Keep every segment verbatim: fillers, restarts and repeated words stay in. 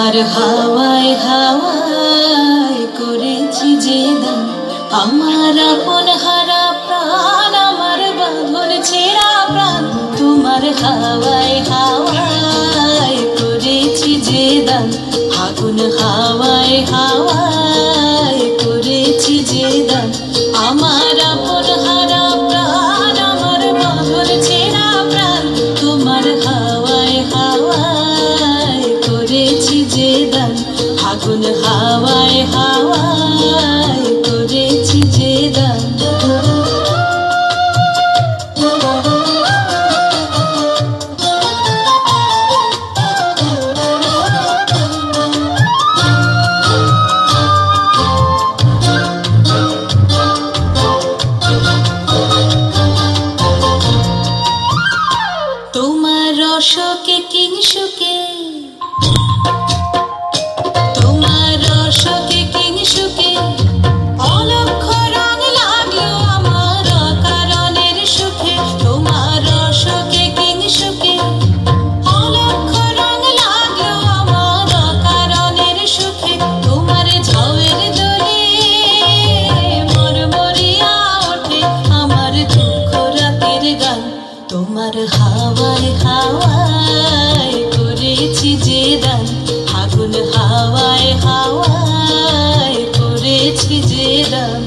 তোমার হাওয়ায় হাওয়ায় করেছি যে দান, আমার আপন হারা প্রাণ, আমার বাঁধন ছেঁড়া প্রাণ। তোমার হাওয়ায় হাওয়ায় করেছি যে দান, আগুন হাওয়ায় হাওয়ায় করেছি যে দান, আমার আপন হারা প্রাণ, আমার বাঁধন ছেঁড়া প্রাণ। তোমার হাওয়ায় হাওয়ায় করেছি যে দান, আগুন হাওয়ায় হাওয়ায় করেছি যে দান। তোমার রসকে কিংসুকে, তোমার রসকে কিংসুকে অলক্ষ রং লাগলো আমার কারণের সুখে। তোমার রসকে কিংসুকে অলক্ষ রং লাগলো আমার কারণের সুখে। তোমার ঝাউয়ের দোলে মরমরিয়া ওঠে আমার দুঃখ রাতের গান। তোমার হাওয়ায় হাওয়ায় করেছি যে দান, আগুন হাওয়ায় হাওয়ায় করেছি যে দান।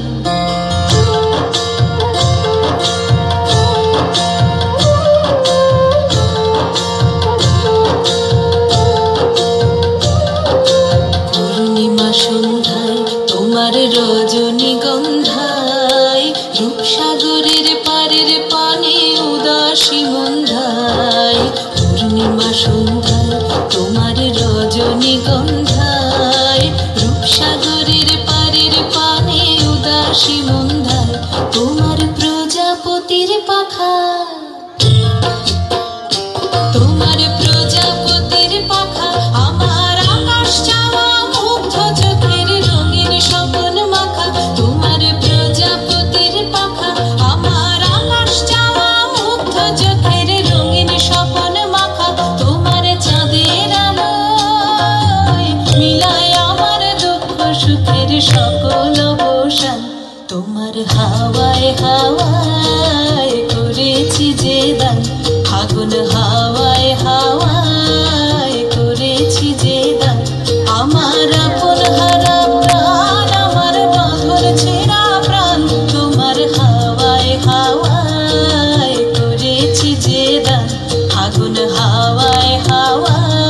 পূর্ণিমা সন্ধ্যায় তোমার রজনীগন্ধায়, রূপসাগরের পারের পানে উদাসী মন্ধায়। পূর্ণিমা সন্ধ্যায় তোমার রজনীগন্ধায়, রূপসাগরের পারের পানে উদাসী মন্ধায়। তোমার প্রজাপতির পাখা, তোমার প্রজাপতির পাখা আমার আকাশ চাওয়া মুগ্ধ চোখের রঙিন স্বপন মাখা। তোমার প্রজাপতির পাখা আমার আকাশ চাওয়া মুগ্ধ চোখের রঙিন স্বপন মাখা। তোমার চাঁদের আলোয় মিলায় আমার দুঃখ সুখের সকল অবসান। তোমার হাওয়ায় হাওয়ায় করেছি যে দান, আগুন হাওয়ায় হাওয়ায় করেছি যে দান, আমার আপন হারা প্রাণ, আমার বাঁধন ছেঁড়া প্রাণ। তোমার হাওয়ায় হাওয়ায় করেছি যে দান, আগুন হাওয়ায় হাওয়ায়